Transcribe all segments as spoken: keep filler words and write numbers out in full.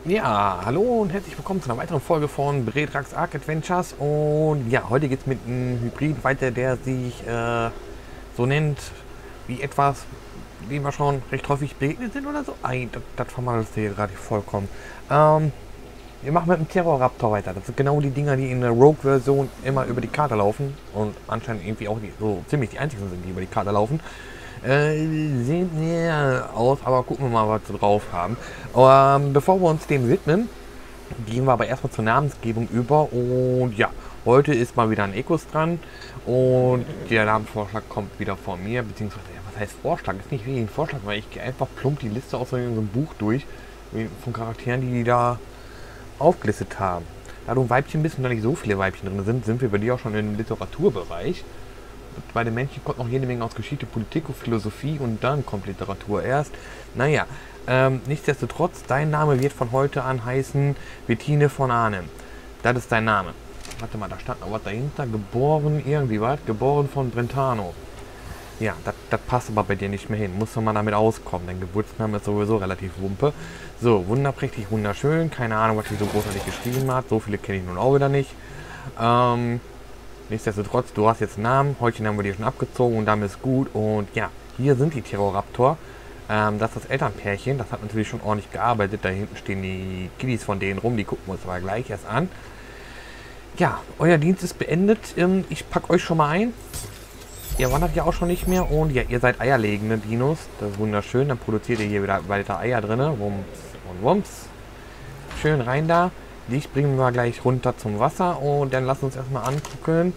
Ja, hallo und herzlich willkommen zu einer weiteren Folge von Bredrax Ark Adventures. Und ja, heute geht es mit einem Hybrid weiter, der sich äh, so nennt wie etwas, dem wir schon recht häufig begegnet sind oder so. Ei, das, das vermagelt hier gerade vollkommen. Ähm, wir machen mit dem Terroraptor weiter. Das sind genau die Dinger, die in der Rogue-Version immer über die Karte laufen und anscheinend irgendwie auch die, so ziemlich die einzigen sind, die über die Karte laufen. Äh, sehen näher aus, aber gucken wir mal, was wir drauf haben. Ähm, bevor wir uns dem widmen, gehen wir aber erstmal zur Namensgebung über. Und ja, heute ist mal wieder ein Ecos dran. Und der Namensvorschlag kommt wieder von mir, beziehungsweise, ja, was heißt Vorschlag? Ist nicht wirklich ein Vorschlag, weil ich gehe einfach plump die Liste aus so einem Buch durch, von Charakteren, die die da aufgelistet haben. Da du ein Weibchen bist und da nicht so viele Weibchen drin sind, sind wir bei dir auch schon im Literaturbereich. Bei den Männchen kommt noch jede Menge aus Geschichte, Politik und Philosophie und dann kommt Literatur erst. Naja, ähm, nichtsdestotrotz, dein Name wird von heute an heißen Bettine von Arnim. Das ist dein Name. Warte mal, da stand noch was dahinter. Geboren irgendwie was? Geboren von Brentano. Ja, das passt aber bei dir nicht mehr hin. Muss man mal damit auskommen. Dein Geburtsname ist sowieso relativ wumpe. So, wunderprächtig, wunderschön. Keine Ahnung, was die so großartig geschrieben hat. So viele kenne ich nun auch wieder nicht. Ähm... Nichtsdestotrotz, du hast jetzt einen Namen, Häutchen haben wir dir schon abgezogen und damit ist gut. Und ja, hier sind die Terroraptor. Ähm, das ist das Elternpärchen, das hat natürlich schon ordentlich gearbeitet. Da hinten stehen die Kiddies von denen rum, die gucken wir uns aber gleich erst an. Ja, euer Dienst ist beendet. Ähm, ich packe euch schon mal ein. Ihr wandert ja auch schon nicht mehr und ja, ihr seid eierlegende Dinos. Das ist wunderschön. Dann produziert ihr hier wieder weiter Eier drin. Wumms und Wumms. Schön rein da. Dich bringen wir gleich runter zum Wasser und dann lasst uns erstmal angucken,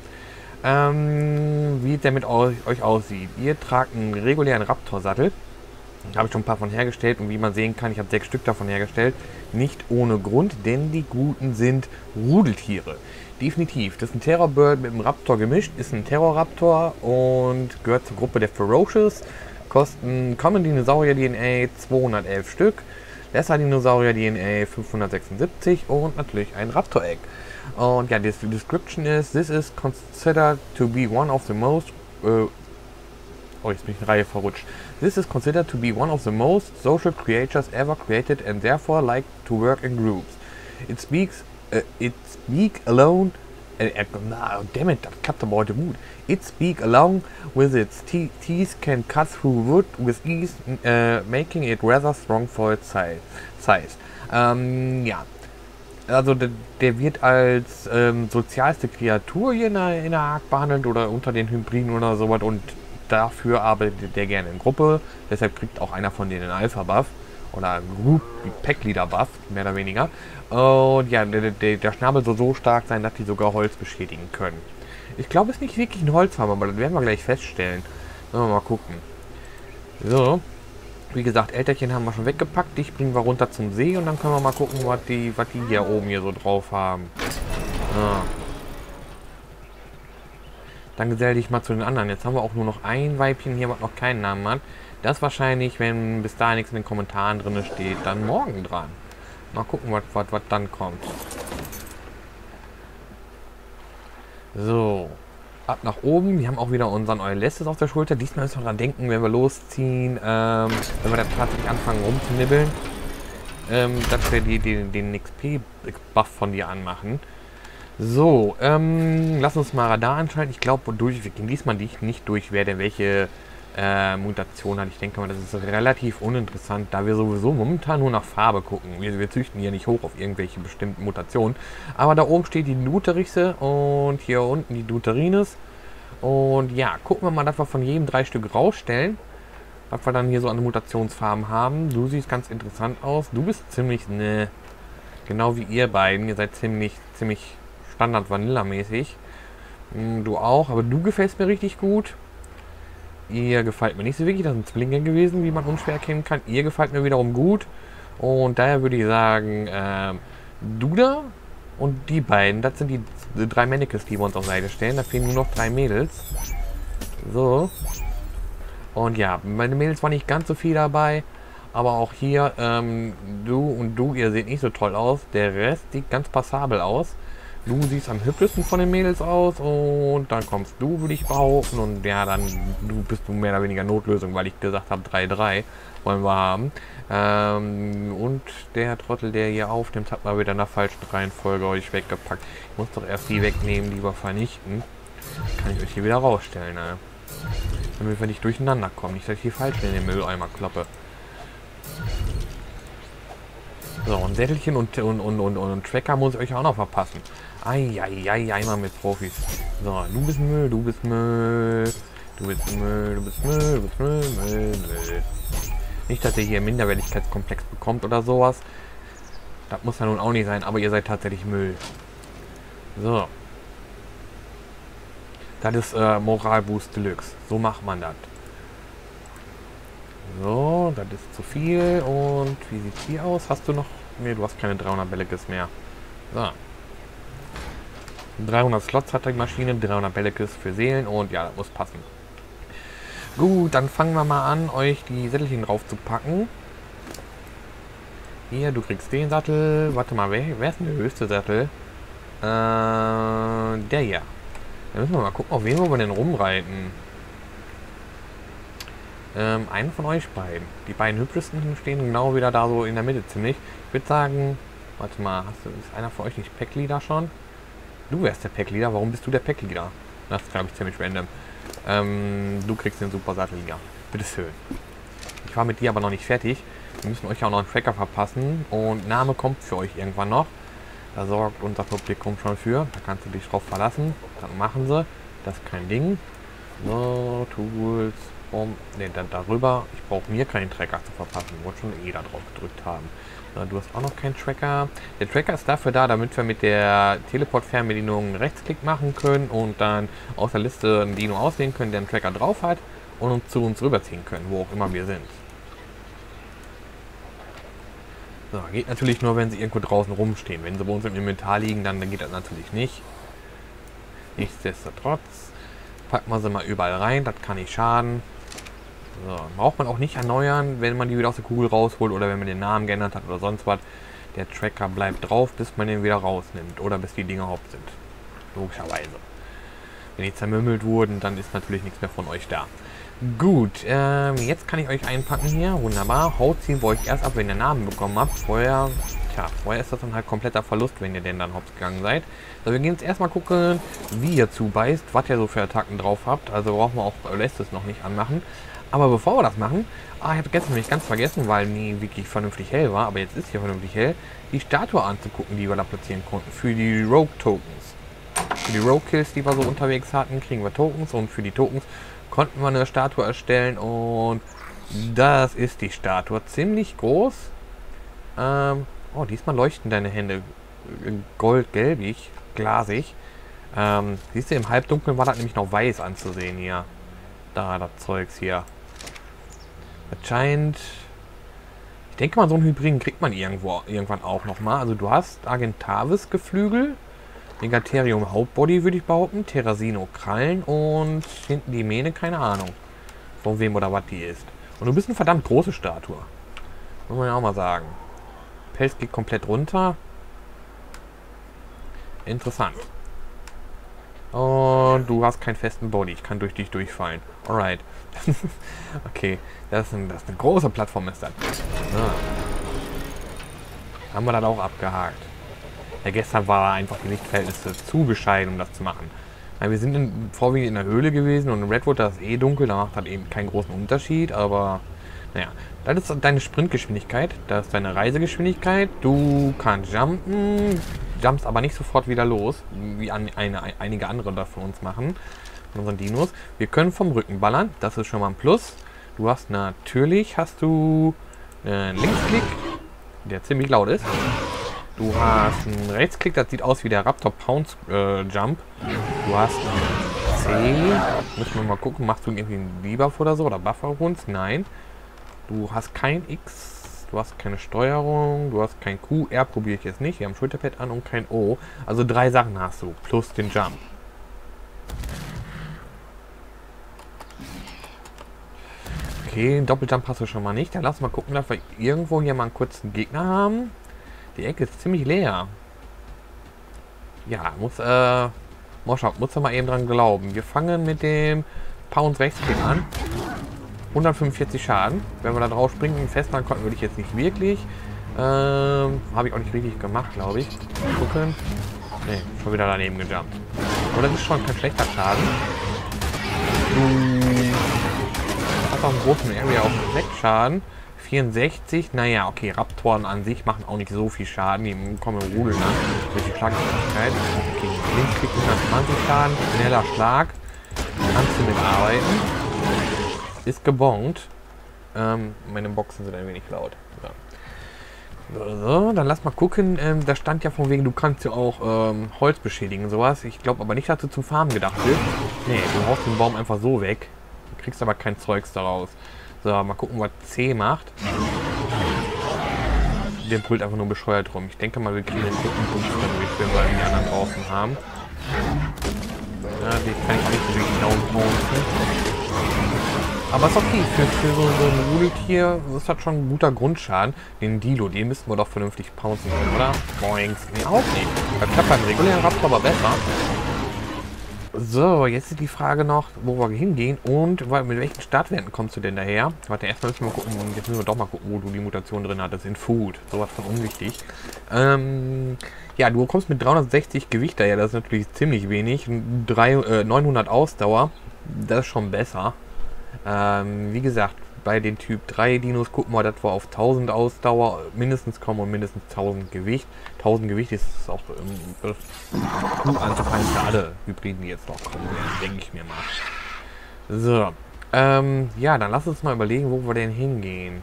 ähm, wie der mit euch aussieht. Ihr tragt einen regulären Raptor-Sattel. Da habe ich schon ein paar von hergestellt und wie man sehen kann, ich habe sechs Stück davon hergestellt. Nicht ohne Grund, denn die Guten sind Rudeltiere. Definitiv. Das ist ein Terrorbird mit einem Raptor gemischt, ist ein Terroraptor und gehört zur Gruppe der Ferocious. Kosten Common Dinosaurier D N A zweihundertelf Stück. Lesser Dinosaurier D N A fünfhundertsechsundsiebzig und natürlich ein Raptor Egg. Und ja, die Description ist: This is considered to be one of the most. Uh, oh, jetzt bin ich in Reihe verrutscht. This is considered to be one of the most social creatures ever created and therefore like to work in groups. It speaks. Uh, it speak alone. Uh, uh, damn it, das klappt aber heute gut. It speak along with its te teeth can cut through wood with ease, uh, making it rather strong for its size. size. Ähm, ja, also der, der wird als ähm, sozialste Kreatur hier in der, in der Ark behandelt oder unter den Hybriden oder sowas und dafür arbeitet der gerne in Gruppe. Deshalb kriegt auch einer von denen einen Alpha-Buff oder Group Pack-Leader-Buff, mehr oder weniger. Und ja, der, der, der Schnabel soll so stark sein, dass die sogar Holz beschädigen können. Ich glaube, es ist nicht wirklich ein Holzhammer, aber das werden wir gleich feststellen. Sollen wir mal gucken. So. Wie gesagt, Elterchen haben wir schon weggepackt. Dich bringen wir runter zum See und dann können wir mal gucken, was die, was die hier oben hier so drauf haben. Ja. Dann gesell dich mal zu den anderen. Jetzt haben wir auch nur noch ein Weibchen hier, was noch keinen Namen hat. Das wahrscheinlich, wenn bis dahin nichts in den Kommentaren drin steht, dann morgen dran. Mal gucken, was, was, was dann kommt. So, ab nach oben. Wir haben auch wieder unseren Eulestes auf der Schulter. Diesmal müssen wir dran denken, wenn wir losziehen, ähm, wenn wir dann tatsächlich anfangen rumzunibbeln, ähm, dass wir die, die, den X P-Buff von dir anmachen. So, ähm, lass uns mal Radar anschalten. Ich glaube, durch, wir gehen diesmal nicht, nicht durch, wer denn welche äh, Mutation hat. Ich denke mal, das ist relativ uninteressant, da wir sowieso momentan nur nach Farbe gucken. Wir, wir züchten hier nicht hoch auf irgendwelche bestimmten Mutationen. Aber da oben steht die Duterichse und hier unten die Duterines. Und ja, gucken wir mal, dass wir von jedem drei Stück rausstellen. Was wir dann hier so an Mutationsfarben haben. Du siehst ganz interessant aus. Du bist ziemlich, ne, genau wie ihr beiden. Ihr seid ziemlich, ziemlich Standard-Vanilla-mäßig. Du auch, aber du gefällst mir richtig gut. Ihr gefällt mir nicht so wirklich. Das sind Zwillinge gewesen, wie man unschwer erkennen kann. Ihr gefällt mir wiederum gut. Und daher würde ich sagen, ähm, du da und die beiden, das sind die, die drei Mannequins, die wir uns auf Seite stellen. Da fehlen nur noch drei Mädels. So. Und ja, meine Mädels waren nicht ganz so viel dabei. Aber auch hier, ähm, du und du, ihr seht nicht so toll aus. Der Rest sieht ganz passabel aus. Du siehst am hübschesten von den Mädels aus und dann kommst du, würde ich behaupten. Und ja, dann du bist du mehr oder weniger Notlösung, weil ich gesagt habe, drei drei wollen wir haben. Ähm, und der Trottel, der hier aufnimmt, hat mal wieder in der falschen Reihenfolge euch weggepackt. Ich muss doch erst die wegnehmen, die wir vernichten. Kann ich euch hier wieder rausstellen, ne? Damit wir nicht durcheinander kommen. Nicht, dass ich hier falsch in den Mülleimer kloppe. So, ein Sättelchen und, und, und, und, und Tracker muss ich euch auch noch verpassen. Eieiei, einmal mit Profis. So, du bist Müll, du bist Müll. Du bist Müll, du bist Müll, du bist Müll, Müll, Müll. Nicht, dass ihr hier einen Minderwertigkeitskomplex bekommt oder sowas. Das muss ja nun auch nicht sein, aber ihr seid tatsächlich Müll. So. Das ist äh, Moralboost Deluxe. So macht man das. So, das ist zu viel. Und wie sieht die aus? Hast du noch... Ne, du hast keine dreihundert Bellikes mehr. So. dreihundert Slots hat die Maschine, dreihundert Bellikes für Seelen und ja, das muss passen. Gut, dann fangen wir mal an, euch die Sättelchen drauf zu packen. Hier, du kriegst den Sattel. Warte mal, wer, wer ist denn der höchste Sattel? Äh, der hier. Da müssen wir mal gucken, auf wen wir denn rumreiten. Ähm, einen von euch beiden. Die beiden hübschesten stehen genau wieder da so in der Mitte ziemlich. Ich würde sagen, warte mal, hast du, ist einer von euch nicht Packleader schon? Du wärst der Packleader, warum bist du der Packleader? Das ist, glaube ich, ziemlich random. Ähm, du kriegst den super Sattel hier. Bitteschön. Ich war mit dir aber noch nicht fertig. Wir müssen euch auch noch einen Tracker verpassen und Name kommt für euch irgendwann noch. Da sorgt unser Publikum schon für. Da kannst du dich drauf verlassen. Dann machen sie. Das ist kein Ding. So, Tools. Um, ne, dann darüber. Ich brauche mir keinen Tracker zu verpassen. Ich wollte schon eh da drauf gedrückt haben. So, du hast auch noch keinen Tracker. Der Tracker ist dafür da, damit wir mit der Teleport-Fernbedienung einen Rechtsklick machen können und dann aus der Liste einen Dino auswählen können, der einen Tracker drauf hat und uns zu uns rüberziehen können, wo auch immer wir sind. So, geht natürlich nur, wenn sie irgendwo draußen rumstehen. Wenn sie bei uns im Inventar liegen, dann, dann geht das natürlich nicht. Nichtsdestotrotz packen wir sie mal überall rein, das kann nicht schaden. So, braucht man auch nicht erneuern, wenn man die wieder aus der Kugel rausholt oder wenn man den Namen geändert hat oder sonst was. Der Tracker bleibt drauf, bis man den wieder rausnimmt oder bis die Dinger haupt sind. Logischerweise. Wenn die zermümmelt wurden, dann ist natürlich nichts mehr von euch da. Gut, ähm, jetzt kann ich euch einpacken hier. Wunderbar. Haut ziehen wir euch erst ab, wenn ihr Namen bekommen habt. Vorher, tja, vorher ist das dann halt kompletter Verlust, wenn ihr denn dann hops gegangen seid. Also wir gehen jetzt erstmal gucken, wie ihr zubeißt, was ihr so für Attacken drauf habt. Also brauchen wir auch Lässt noch nicht anmachen. Aber bevor wir das machen, ah, ich habe gestern nämlich ganz vergessen, weil nie wirklich vernünftig hell war, aber jetzt ist hier vernünftig hell, die Statue anzugucken, die wir da platzieren konnten. Für die Rogue Tokens. Für die Rogue Kills, die wir so unterwegs hatten, kriegen wir Tokens und für die Tokens konnten wir eine Statue erstellen und das ist die Statue. Ziemlich groß. Ähm, oh, diesmal leuchten deine Hände goldgelbig, glasig. Ähm, siehst du, im Halbdunkeln war das nämlich noch weiß anzusehen hier. Da, das Zeugs hier. Das scheint... Ich denke mal, so einen Hybriden kriegt man irgendwo irgendwann auch nochmal. Also du hast Argentavis Geflügel, Megatherium Hauptbody, würde ich behaupten, Terrasino Krallen und hinten die Mähne, keine Ahnung, von wem oder was die ist. Und du bist eine verdammt große Statue. Muss man ja auch mal sagen. Pelz geht komplett runter. Interessant. Und du hast keinen festen Body. Ich kann durch dich durchfallen. Alright. Okay, das ist, ein, das ist eine große Plattform ist das. Ah. Haben wir das auch abgehakt. Ja, gestern war einfach die Lichtverhältnisse zu bescheiden, um das zu machen. Ja, wir sind in, vorwiegend in der Höhle gewesen und in Redwood, da ist eh dunkel, da macht das eben keinen großen Unterschied, aber naja, das ist deine Sprintgeschwindigkeit, das ist deine Reisegeschwindigkeit, du kannst jumpen, jumpst aber nicht sofort wieder los, wie an, eine, einige andere da von uns machen, von unseren Dinos. Wir können vom Rücken ballern, das ist schon mal ein Plus. Du hast natürlich, hast du einen Linksklick, der ziemlich laut ist. Du hast einen Rechtsklick, das sieht aus wie der Raptor Pounce äh, Jump. Du hast einen C. Müssen wir mal gucken, machst du irgendwie einen Debuff oder so oder Buffer Runs? Nein. Du hast kein X, du hast keine Steuerung, du hast kein Q. R probiere ich jetzt nicht. Wir haben Schulterpad an und kein O. Also drei Sachen hast du, plus den Jump. Okay, einen Doppeljump hast du schon mal nicht. Dann lass mal gucken, dass wir irgendwo hier mal einen kurzen Gegner haben. Die Ecke ist ziemlich leer. Ja, muss, äh, Moschau, muss er mal eben dran glauben. Wir fangen mit dem Pounds Rechtsklick an. hundertfünfundvierzig Schaden. Wenn wir da drauf springen und festmachen konnten, würde ich jetzt nicht wirklich. Ähm, habe ich auch nicht richtig gemacht, glaube ich. Mal gucken. Ne, schon wieder daneben gejumpt. Aber das ist schon kein schlechter Schaden. Du hast auch einen großen Area auf sechs Schaden. vierundsechzig. Naja, okay, Raptoren an sich machen auch nicht so viel Schaden. Die kommen im Rudel an. Durch die Schlagkräftigkeit. Okay, links kriegt hundertzwanzig Schaden. Schneller Schlag. Kannst du mitarbeiten. Ist gebongt. Ähm, meine Boxen sind ein wenig laut. Ja. So, dann lass mal gucken. Ähm, da stand ja von wegen, du kannst ja auch ähm, Holz beschädigen, sowas. Ich glaube aber nicht, dass du zum Farmen gedacht bist. Nee, du haust den Baum einfach so weg. Du kriegst aber kein Zeugs daraus. So, mal gucken, was C macht. Der brüllt einfach nur bescheuert rum. Ich denke mal, wir kriegen den dritten Punkt dadurch, wenn wir die anderen draußen haben. Ja, die kann ich nicht so wirklich downbouncen. Aber ist okay, für, für so, so ein Rudeltier ist das schon ein guter Grundschaden. Den Dilo, den müssten wir doch vernünftig pouncen können, oder? Boings. Nee, auch nicht. Das klappt beim regulären Raptor aber besser. So, jetzt ist die Frage noch, wo wir hingehen und mit welchen Startwerten kommst du denn daher? Warte, erstmal müssen wir gucken, jetzt müssen wir doch mal gucken, wo du die Mutation drin hattest. In Food. Sowas von unwichtig. Ähm, ja, du kommst mit dreihundertsechzig Gewicht daher, das ist natürlich ziemlich wenig. Drei, äh, neunhundert Ausdauer, das ist schon besser. Ähm, wie gesagt, bei den Typ drei Dinos gucken wir, dass wir auf tausend Ausdauer mindestens kommen und mindestens tausend Gewicht. tausend Gewicht ist auch ähm, gut anzufangen für alle Hybriden, die jetzt noch kommen, denke ich mir mal. So, ähm, ja, dann lass uns mal überlegen, wo wir denn hingehen.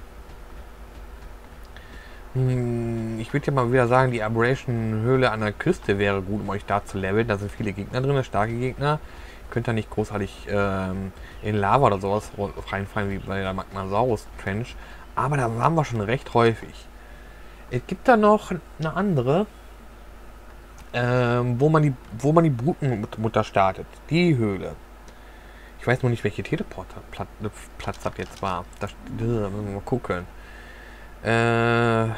Hm, ich würde ja mal wieder sagen, die Aberration-Höhle an der Küste wäre gut, um euch da zu leveln. Da sind viele Gegner drin, starke Gegner. Könnt ihr nicht großartig ähm, in Lava oder sowas reinfallen wie bei der Magmasaurus Trench. Aber da waren wir schon recht häufig. Es gibt da noch eine andere, ähm, wo man die, wo man die Brutmutter startet. Die Höhle. Ich weiß nur nicht, welche Teleporter-Platz das jetzt war. Da müssen wir mal gucken. Äh,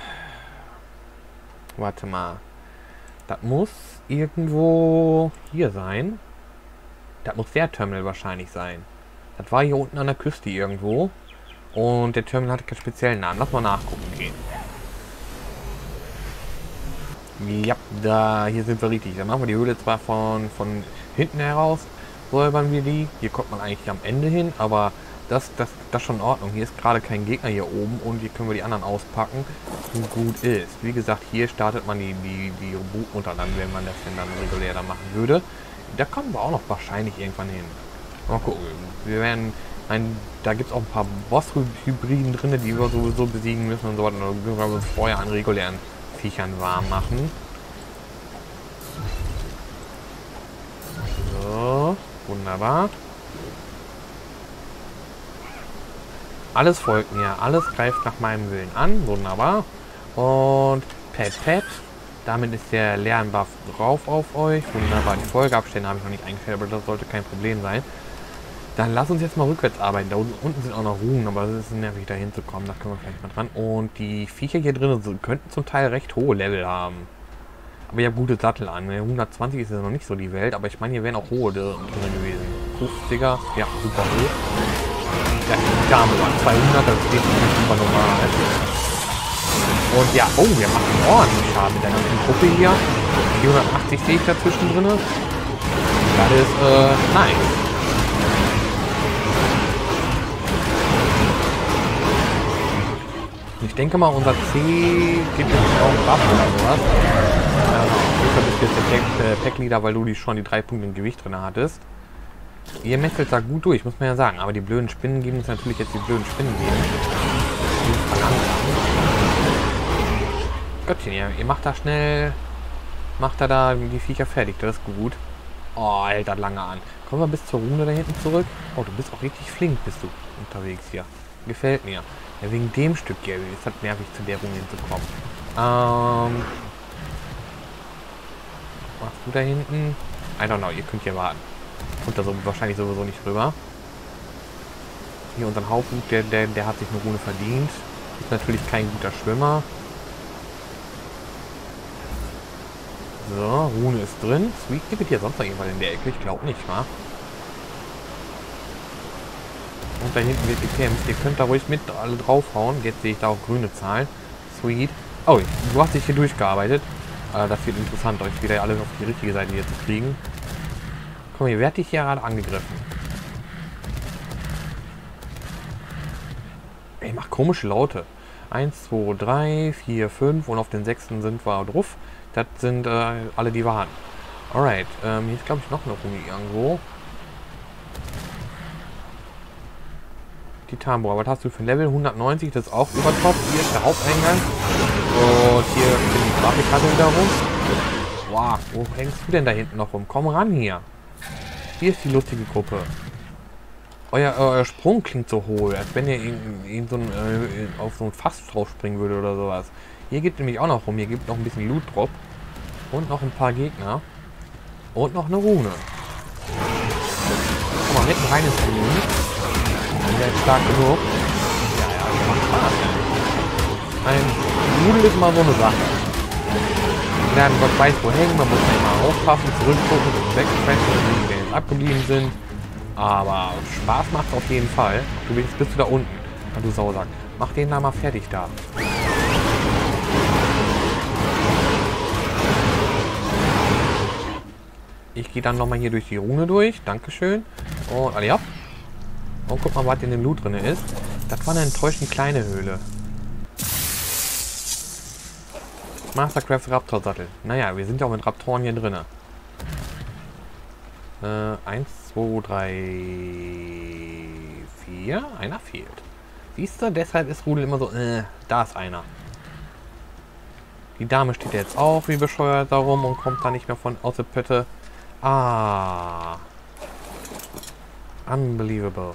warte mal. Das muss irgendwo hier sein. Das muss der Terminal wahrscheinlich sein. Das war hier unten an der Küste irgendwo. Und der Terminal hatte keinen speziellen Namen. Lass mal nachgucken gehen. Ja, da, hier sind wir richtig. Dann machen wir die Höhle zwar von, von hinten heraus. Säubern wir die. Hier kommt man eigentlich am Ende hin. Aber das, das, das ist schon in Ordnung. Hier ist gerade kein Gegner hier oben. Und hier können wir die anderen auspacken. Und gut ist. Wie gesagt, hier startet man die, die, die Brutmutter dann, wenn man das denn dann regulär da machen würde. Da kommen wir auch noch wahrscheinlich irgendwann hin. Mal gucken. Wir werden ein, da gibt es auch ein paar Boss-Hybriden drin, die wir sowieso besiegen müssen und so weiter. Da müssen wir uns vorher an regulären Viechern warm machen. So, wunderbar. Alles folgt mir, alles greift nach meinem Willen an. Wunderbar. Und Pet Pet. Damit ist der Lernbuff drauf auf euch. Wunderbar. Die Folgeabstände habe ich noch nicht eingestellt, aber das sollte kein Problem sein. Dann lass uns jetzt mal rückwärts arbeiten. Da unten sind auch noch Runen, aber es ist nervig, da hinzukommen. Da können wir vielleicht mal dran. Und die Viecher hier drin so, könnten zum Teil recht hohe Level haben. Aber ich habe gute Sattel an. hundertzwanzig ist ja noch nicht so die Welt, aber ich meine, hier wären auch hohe drin gewesen. fünfziger, ja, super hoch. Ja, die Dame war zweihundert, das ist super normal. Und ja, oh, wir machen ordentlich Schaden mit der ganzen Gruppe hier. vierhundertachtzig sehe ich dazwischen drin. Das ist, äh, nice. Ich denke mal, unser C gibt jetzt auch einen Buff oder sowas. Du bist jetzt der Pack-Leader, weil du die schon die drei Punkte im Gewicht drin hattest. Ihr metzelt da gut durch, muss man ja sagen. Aber die blöden Spinnen geben uns natürlich jetzt die blöden Spinnen geben. Göttchen, ihr, ihr macht da schnell, macht da da die Viecher fertig, das ist gut. Oh, hält das lange an. Kommen wir bis zur Rune da hinten zurück. Oh, du bist auch richtig flink, bist du unterwegs hier. Gefällt mir. Ja, wegen dem Stück hier ist das nervig, zu der Rune hinzukommen. Ähm, was machst du da hinten? I don't know, ihr könnt hier warten. Und da so wahrscheinlich sowieso nicht rüber. Hier unseren Hauptbuch, der, der, der hat sich eine Rune verdient. Ist natürlich kein guter Schwimmer. So, Rune ist drin. Sweet, gibt es hier sonst noch jemand in der Ecke? Ich glaube nicht, wa? Und da hinten wird gekämpft. Ihr könnt da ruhig mit alle draufhauen. Jetzt sehe ich da auch grüne Zahlen. Sweet. Oh, du hast dich hier durchgearbeitet. Äh, das wird interessant, euch wieder alle auf die richtige Seite hier zu kriegen. Guck mal, hier werde ich hier gerade angegriffen. Ey, mach komische Laute. eins, zwei, drei, vier, fünf und auf den sechsten sind wir drauf. Das sind äh, alle, die wir hatten. Alright, ähm, hier ist glaube ich noch eine Rune irgendwo. Titanbohr, was hast du für ein Level? hundertneunzig, das ist auch über top. Hier ist der Haupteingang. Und hier sind die Grafikkarte wieder rum. Wow, wo hängst du denn da hinten noch rum? Komm ran hier. Hier ist die lustige Gruppe. Euer, euer Sprung klingt so hohl, als wenn ihr in, in so ein, äh, auf so ein Fass drauf springen würde oder sowas. Hier geht nämlich auch noch rum. Hier gibt noch ein bisschen Loot Drop. Und noch ein paar Gegner. Und noch eine Rune. Guck mal, mitten rein ins Rune. Der ist stark genug. Ja, ja, das macht Spaß. Ein Rudel ist mal so eine Sache. Lernen, Gott weiß wohin, man muss nicht mal aufpassen, zurückgucken, und wegfressen, wenn die jetzt abgeblieben sind. Aber Spaß macht auf jeden Fall. Du bist, bist du da unten, wenn du Sausack. Mach den da mal fertig da. Ich gehe dann nochmal hier durch die Rune durch. Dankeschön. Und alle ab. Und guck mal, was in dem Loot drin ist. Das war eine enttäuschend kleine Höhle. Mastercrafts Raptor-Sattel. Naja, wir sind ja auch mit Raptoren hier drin. Äh, eins, zwei, drei, vier. Einer fehlt. Siehst du, deshalb ist Rudel immer so, äh, da ist einer. Die Dame steht jetzt auch wie bescheuert darum und kommt da nicht mehr von aus der Pötte. Ah. Unbelievable.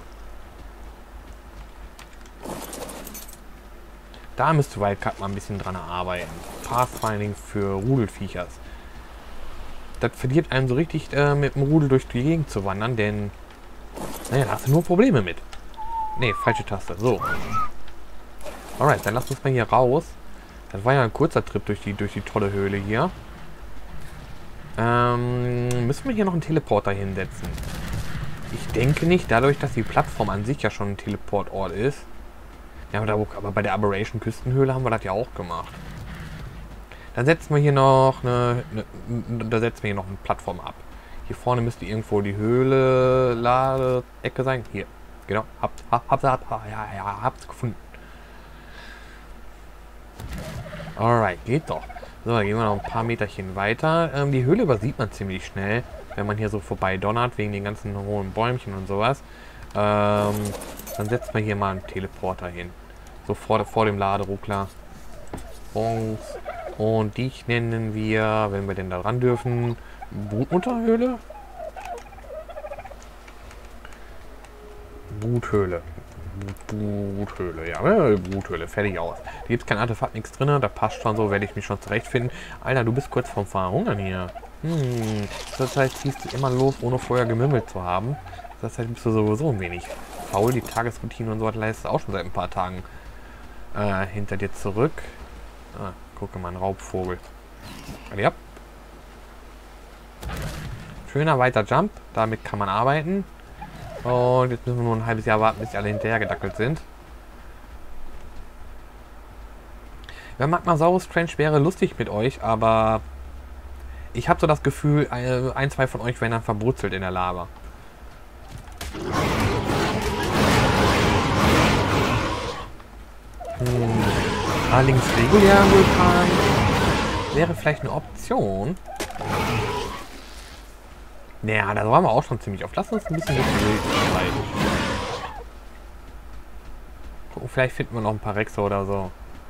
Da müsste Wildcard mal ein bisschen dran arbeiten. Pathfinding für Rudelfiechers. Das verliert einem so richtig, äh, mit dem Rudel durch die Gegend zu wandern, denn naja, da hast du nur Probleme mit. Ne, falsche Taste. So. Alright, dann lass uns mal hier raus. Das war ja ein kurzer Trip durch die, durch die tolle Höhle hier. Ähm, müssen wir hier noch einen Teleporter hinsetzen? Ich denke nicht, dadurch, dass die Plattform an sich ja schon ein Teleportort ist. Ja, aber, da, aber bei der Aberration Küstenhöhle haben wir das ja auch gemacht. Dann setzen wir hier noch eine, eine da setzen wir hier noch eine Plattform ab. Hier vorne müsste irgendwo die Höhle Ladeecke sein. Hier, genau. Habt, habt, habt, habt, ja, ja, habt's gefunden. Alright, geht doch. So, dann gehen wir noch ein paar Meterchen weiter. Ähm, die Höhle übersieht man ziemlich schnell, wenn man hier so vorbei donnert, wegen den ganzen hohen Bäumchen und sowas. Ähm, dann setzt man hier mal einen Teleporter hin. So vor, vor dem Laderuckler. Und dich nennen wir, wenn wir denn da ran dürfen, Brutunterhöhle? Bruthöhle. Bruthöhle, ja, Bruthöhle, fertig aus. Da gibt es kein Artefakt, nichts drin, da passt schon so, werde ich mich schon zurechtfinden. Alter, du bist kurz vorm Verhungern hier. Hm, das heißt, ziehst du immer los, ohne vorher gemümmelt zu haben. Das heißt, bist du sowieso ein wenig faul. Die Tagesroutine und so was leistest du auch schon seit ein paar Tagen äh, hinter dir zurück. Ah, gucke mal, ein Raubvogel. Ja. Schöner weiter Jump, damit kann man arbeiten. Und jetzt müssen wir nur ein halbes Jahr warten, bis die alle hinterher gedackelt sind. Ja, Magmasaurus Trench wäre lustig mit euch, aber ich habe so das Gefühl, ein, zwei von euch werden dann verbrutzelt in der Lava. Hm. Allerdings regulärer Vulkan wäre vielleicht eine Option. Naja, da waren wir auch schon ziemlich oft. Lass uns ein bisschen gucken, vielleicht finden wir noch ein paar Rexe oder so.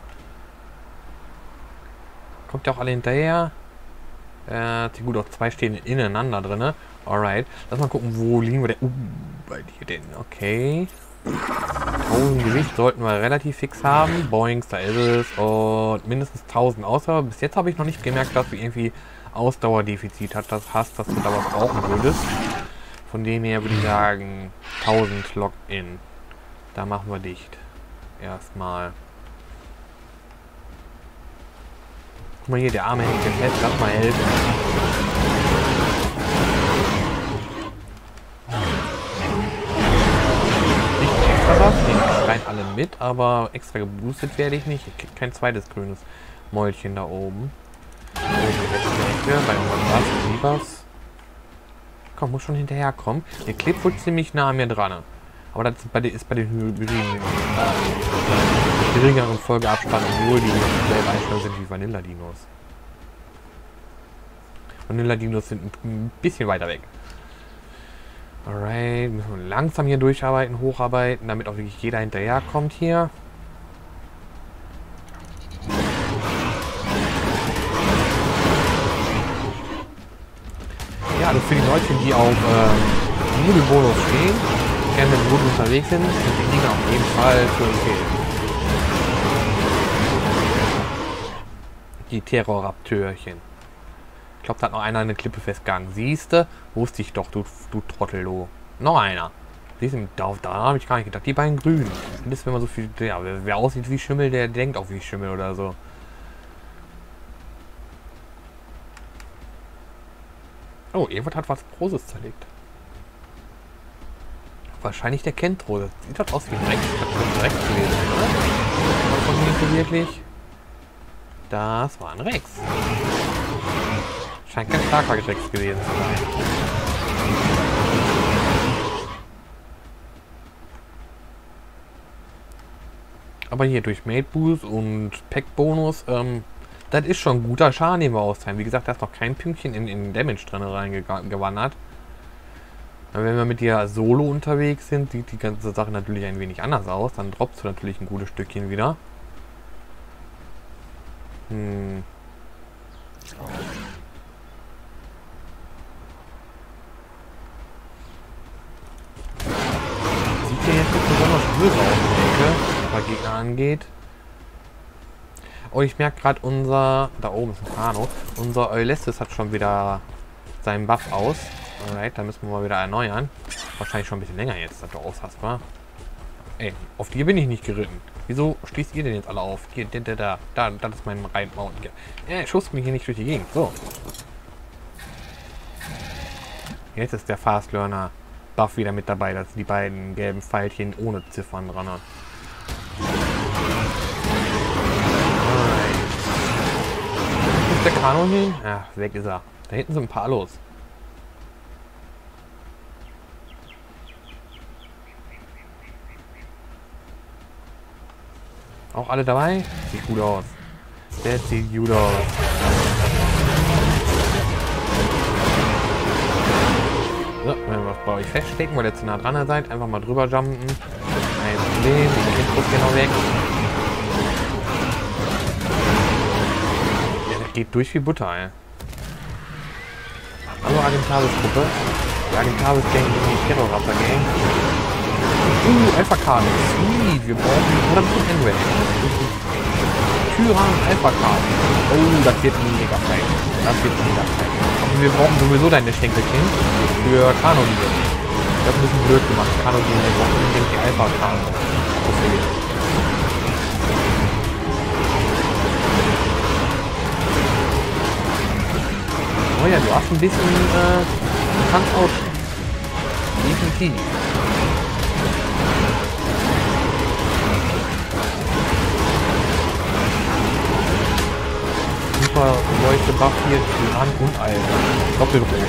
Kommt ja auch alle hinterher. Äh, sieht gut aus. Zwei stehen ineinander drin. Alright. Lass mal gucken, wo liegen wir denn? Uh, bei dir denn. Okay. tausend Gewicht sollten wir relativ fix haben. Boings, da ist es. Und mindestens tausend Ausdauer. Bis jetzt habe ich noch nicht gemerkt, dass du irgendwie Ausdauerdefizit hat, das hast, dass du da was brauchen würdest. Von dem her würde ich sagen, tausend Login. Da machen wir dicht. Erstmal. Guck mal hier, der Arme hängt jetzt fest. Lass mal helfen. Nicht extra was. Die schreien alle mit, aber extra geboostet werde ich nicht. Ich krieg kein zweites grünes Mäulchen da oben. Ecke, bei unseren Liebers. Komm, muss schon hinterherkommen. Der klebt wohl ziemlich nah an mir dran. Aber das ist bei, ist bei den Hybriden äh, geringeren Folgeabstand, obwohl die selber Einstellungen sind wie Vanilla-Dinos. Vanilla-Dinos sind ein bisschen weiter weg. Alright, müssen wir langsam hier durcharbeiten, hocharbeiten, damit auch wirklich jeder hinterherkommt hier. Ja, also für die Leute, die auf ähm, Modelbonus stehen, gerne mit Model unterwegs sind, sind die Dinger auf jeden Fall zu empfehlen. Die Terroraptörchen. Ich glaube, da hat noch einer eine Klippe festgegangen. Siehste? Wusste ich doch, du, du Trottel, du. Noch einer. Siehst du, da, da habe ich gar nicht gedacht. Die beiden Grünen. Das ist, wenn man so viel, ja, wer, wer aussieht wie Schimmel, der denkt auch wie Schimmel oder so. Oh, irgendwas hat was Großes zerlegt. Wahrscheinlich der Kentro. Das sieht halt aus wie ein Rex. Das könnte Rex gewesen, oder? Was von mir so wirklich? Das war ein Rex. Scheint kein starker Rex gewesen zu sein. Aber hier durch Mate Boost und Pack Bonus, ähm, das ist schon ein guter Schaden, den wir austeilen. Wie gesagt, da ist noch kein Pünktchen in, in Damage drin reingewandert. Wenn wir mit dir solo unterwegs sind, sieht die ganze Sache natürlich ein wenig anders aus. Dann droppst du natürlich ein gutes Stückchen wieder. Hm. Sieht ja jetzt nicht besonders böse aus, denke, was Gegner angeht. Oh, ich merke gerade, unser, da oben ist ein Kano, unser Eulestis hat schon wieder seinen Buff aus. Alright, da müssen wir mal wieder erneuern. Wahrscheinlich schon ein bisschen länger jetzt, dass du aus hast, wa? Ey, auf dir bin ich nicht geritten. Wieso schließt ihr denn jetzt alle auf? Hier, da, da, da, da, das ist mein Rhein-Mountain. Ey, schuss mich hier nicht durch die Gegend. So. Jetzt ist der Fast Learner Buff wieder mit dabei. Das sind die beiden gelben Pfeilchen ohne Ziffern dran. Wo ist der Kano hin? Ja, weg ist er. Da hinten sind ein paar los. Auch alle dabei? Sieht gut aus. Der sieht gut aus. So, wenn wir was bei euch feststecken, weil ihr zu nah dran seid, einfach mal drüber jumpen. Kein Problem, die Intros genau weg. Ja, das geht durch wie Butter, ey. Hallo Agentavis-Gruppe. Die Agentavis-Gang gegen die Terroraptor-Gang. Uh, Alpha-Karte. Sweet. Wir brauchen hundert Prozent Endway. Tyran Alpha-Karte. Oh, das wird ein mega Fight. Das wird ein mega Fight. Aber wir brauchen sowieso deine Schenkelchen für Kano-Liebe. Das ist ein bisschen blöd gemacht. Kano-Liebe, wir brauchen unbedingt die Alpha-Karte. Okay. Oh ja, du hast ein bisschen, äh, du kannst ausstehen. Definitiv. Super leuchte Buff hier, Tyran und Alter. Doppelrot.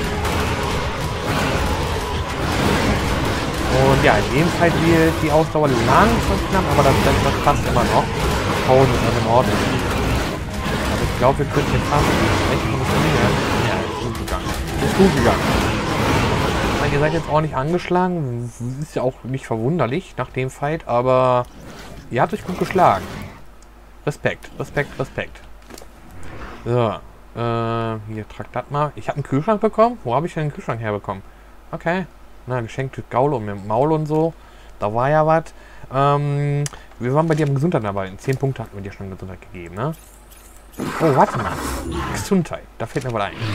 Und ja, in dem Fall wird die Ausdauer langsam knapp, aber das, das, das passt immer noch. tausend ist also in Ordnung. Aber ich glaube, wir können jetzt fast echt funktionieren. Ja, ist gut gegangen. Ist gut gegangen. Meine, ihr seid jetzt ordentlich angeschlagen. Ist ja auch nicht verwunderlich nach dem Fight, aber ihr habt euch gut geschlagen. Respekt, Respekt, Respekt. So, äh, hier, trag das mal. Ich habe einen Kühlschrank bekommen. Wo habe ich denn einen Kühlschrank herbekommen? Okay. Na, geschenkt durch Gaul und mit Maul und so. Da war ja was. Ähm, wir waren bei dir am Gesundheit arbeiten. zehn Punkte hatten wir dir schon Gesundheit gegeben, ne? Oh, warte mal. Gesundheit. Da fällt mir was ein.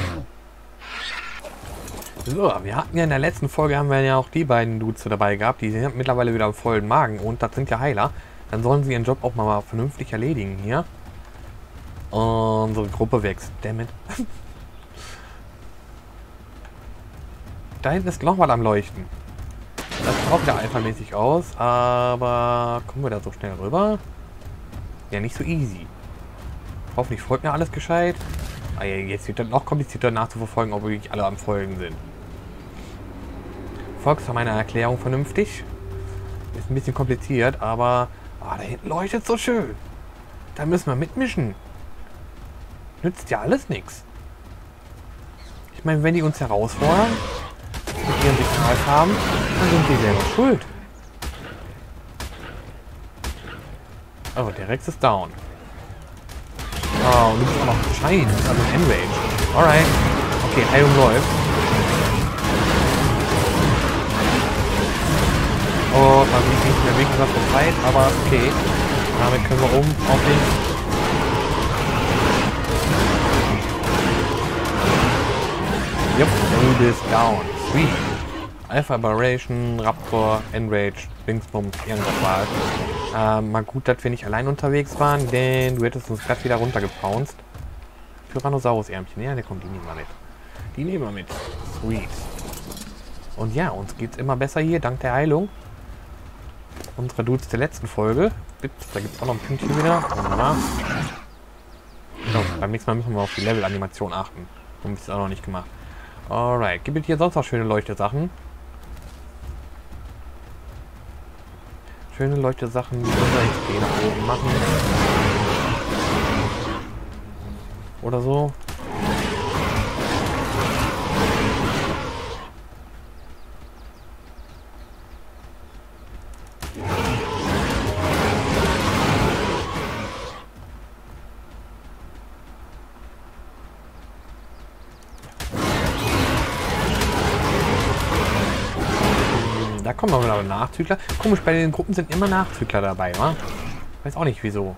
So, wir hatten ja in der letzten Folge, haben wir ja auch die beiden Dudes dabei gehabt. Die sind mittlerweile wieder am vollen Magen und das sind ja Heiler. Dann sollen sie ihren Job auch mal vernünftig erledigen hier. Unsere Gruppe wächst. Dammit. Da hinten ist noch mal am Leuchten. Das sieht auch wieder alphamäßig aus, aber kommen wir da so schnell rüber? Ja, nicht so easy. Hoffentlich folgt mir alles gescheit. Ah, ja, jetzt wird dann noch komplizierter nachzuverfolgen, ob wirklich alle am Folgen sind. Folgst du meiner Erklärung vernünftig? Ist ein bisschen kompliziert, aber ah, da hinten leuchtet so schön. Da müssen wir mitmischen. Nützt ja alles nichts. Ich meine, wenn die uns herausfordern, mit ihren Signalfarben, dann sind die selber schuld. Oh, der Rex ist down. Oh, und du bist auch noch Schein, also ein Enrage. Alright. Okay, Heilung läuft. Oh, man sieht nicht mehr wirklich was für Zeit, aber okay. Damit können wir oben auf den... Yep, du bist down. Sweet. Alpha Aberration, Raptor, Enrage, Dingsbums, irgendwas war es. Ähm, mal gut, dass wir nicht allein unterwegs waren, denn du hättest uns gerade wieder runtergepounced. Tyrannosaurus-Ärmchen, ja, der kommt, die nehmen wir mit. Die nehmen wir mit. Sweet. Und ja, uns geht's immer besser hier, dank der Heilung. Unsere Dudes der letzten Folge. Da gibt es auch noch ein Pünktchen wieder. Wunderbar. So, beim nächsten Mal müssen wir auf die Level-Animation achten. Haben wir es auch noch nicht gemacht. Alright, gibt es hier sonst noch schöne Leuchtesachen? Schöne Leuchtesachen, die unser X P nach oben machen. Oder so. Da kommen noch wieder Nachzügler. Komisch, bei den Gruppen sind immer Nachzügler dabei, wa? Weiß auch nicht wieso.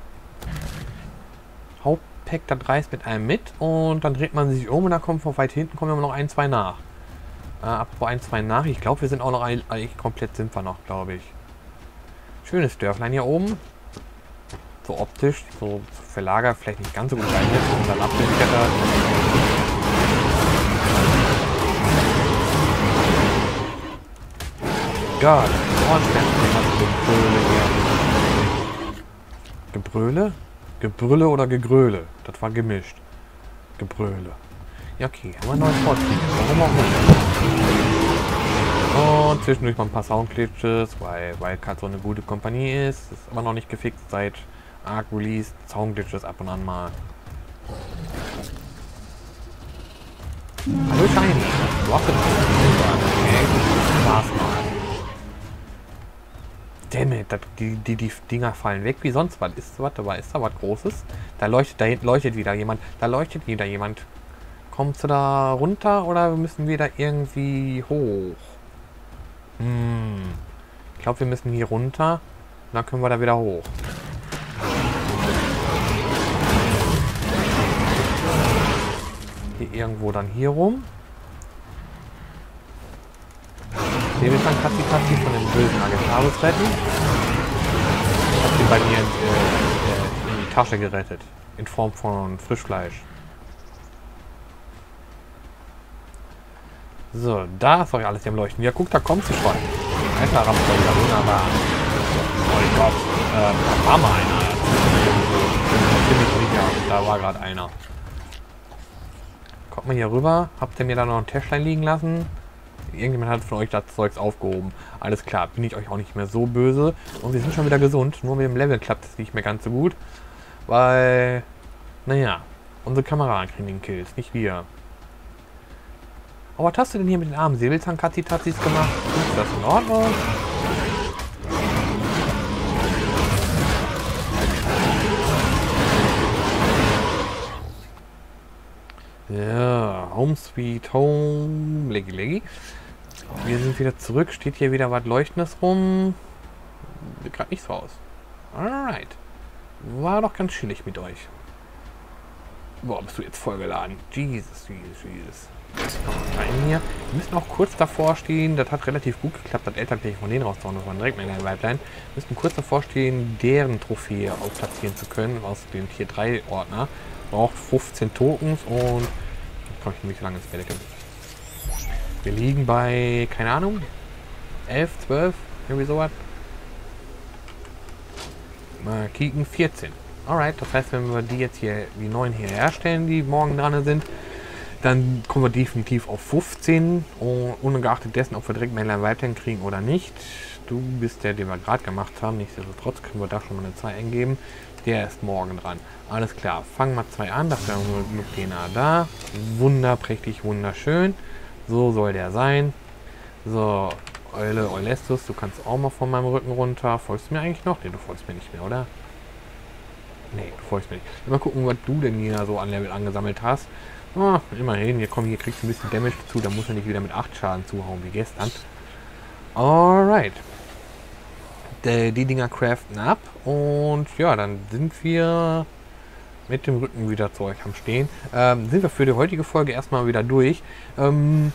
Hauptpack, das reist mit einem mit und dann dreht man sich um und da kommt von weit hinten kommen immer noch ein, zwei nach. Äh, apropos ein, zwei nach. Ich glaube, wir sind auch noch ein, eigentlich komplett sind wir noch, glaube ich. Schönes Dörflein hier oben. So optisch, so verlagert, vielleicht nicht ganz so gut geeignet. Und dann abgesichert. Gott, Gebrülle? Gebrülle oder Gegröle? Das war gemischt. Gebrülle. Ja, okay, haben wir ein neues Fortschritt. Warum auch nicht? Und zwischendurch mal ein paar Soundglitches, weil Wildcard so eine gute Kompanie ist. Ist aber noch nicht gefixt seit Arc Release. Soundglitches ab und an mal. Hallo Shiny. Du hast das Spaß mal. Dammit, die, die, die Dinger fallen weg wie sonst was. Ist was dabei? Ist da was Großes? Da leuchtet, da hinten leuchtet wieder jemand. Da leuchtet wieder jemand. Kommst du da runter oder müssen wir da irgendwie hoch? Hm. Ich glaube, wir müssen hier runter. Und dann können wir da wieder hoch. Hier irgendwo dann hier rum. Hier wird dann Katzi Katzi von den bösen Agentaris retten. Ich hab den bei mir in, äh, in die Tasche gerettet. In Form von Frischfleisch. So, da ist doch alles hier am Leuchten. Ja, guck, da kommt sie schon. Alter Raptor, wieder wunderbar. Oh Gott, äh, da war mal einer. Ziemlich sicher, da war gerade einer. Kommt mal hier rüber. Habt ihr mir da noch ein Täschlein liegen lassen? Irgendjemand hat von euch das Zeugs aufgehoben. Alles klar, bin ich euch auch nicht mehr so böse. Und wir sind schon wieder gesund. Nur mit dem Level klappt es nicht mehr ganz so gut. Weil, naja, unsere Kameraden kriegen den Kills, nicht wir. Aber was hast du denn hier mit den armen Säbelzahn-Katzi-Tatzis gemacht? Ist das in Ordnung? Ja, Home Sweet Home. Leggy Leggy. Wir sind wieder zurück. Steht hier wieder was Leuchtendes rum. Sieht gerade nicht so aus. Alright. War doch ganz chillig mit euch. Boah, bist du jetzt vollgeladen. Jesus, Jesus, Jesus. Rein hier. Wir müssen auch kurz davor stehen, das hat relativ gut geklappt, das Elternpärchen von denen rauszuhauen, das war direkt mit einer Weiblein. Wir müssen kurz davor stehen, deren Trophäe auch platzieren zu können, aus dem Tier drei Ordner. Braucht fünfzehn Tokens und ich komme nicht so lange ins Bett. Wir liegen bei, keine Ahnung, elf, zwölf, irgendwie sowas. Mal kicken, vierzehn. Alright, das heißt, wenn wir die jetzt hier, die neuen hier herstellen, die morgen dran sind, dann kommen wir definitiv auf fünfzehn, und ungeachtet dessen, ob wir direkt Männlein Weiblein kriegen oder nicht. Du bist der, den wir gerade gemacht haben. Nichtsdestotrotz können wir da schon mal eine zwei eingeben. Der ist morgen dran. Alles klar, fangen wir zwei an. Dafür haben wir genug D N A da. Wunderprächtig, wunderschön. So soll der sein. So, Eule, Eulestus, du kannst auch mal von meinem Rücken runter. Folgst du mir eigentlich noch? Nee, du folgst mir nicht mehr, oder? Nee, du folgst mir nicht. Mal gucken, was du denn hier so an Level angesammelt hast. Oh, immerhin, hier komm, hier kriegst du ein bisschen Damage dazu, da muss er nicht wieder mit acht Schaden zuhauen wie gestern. Alright. Die, die Dinger craften ab und ja, dann sind wir mit dem Rücken wieder zu euch am Stehen. Ähm, sind wir für die heutige Folge erstmal wieder durch. Ähm,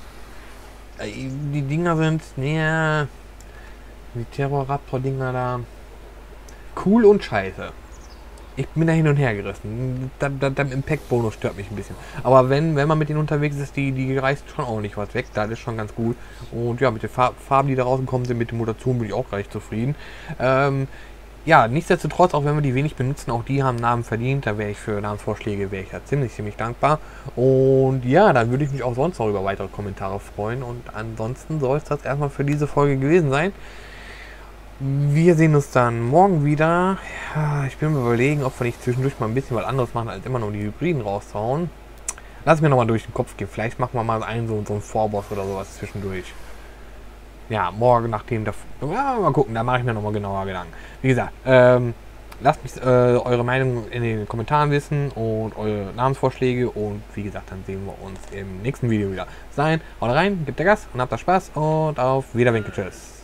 die Dinger sind, ja, die Terroraptor-Dinger da, cool und scheiße. Ich bin da hin und her gerissen. Der Impact-Bonus stört mich ein bisschen. Aber wenn, wenn man mit denen unterwegs ist, die, die reißen schon ordentlich was weg. Das ist schon ganz gut. Und ja, mit den Farben, die da rausgekommen sind, mit den Mutationen bin ich auch recht zufrieden. Ähm, ja, nichtsdestotrotz, auch wenn wir die wenig benutzen, auch die haben Namen verdient. Da wäre ich für Namensvorschläge, wäre ich da ziemlich, ziemlich dankbar. Und ja, dann würde ich mich auch sonst noch über weitere Kommentare freuen. Und ansonsten soll es das erstmal für diese Folge gewesen sein. Wir sehen uns dann morgen wieder. Ja, ich bin mir überlegen, ob wir nicht zwischendurch mal ein bisschen was anderes machen, als immer nur die Hybriden raushauen. Lass mir nochmal durch den Kopf gehen. Vielleicht machen wir mal einen so, so einen Vorboss oder sowas zwischendurch. Ja, morgen nachdem der... Ja, mal gucken, da mache ich mir nochmal genauer Gedanken. Wie gesagt, ähm, lasst mich äh, eure Meinung in den Kommentaren wissen und eure Namensvorschläge. Und wie gesagt, dann sehen wir uns im nächsten Video wieder. Bis dahin, haut rein, gebt der Gas und habt da Spaß und auf Wiederwinke. Tschüss.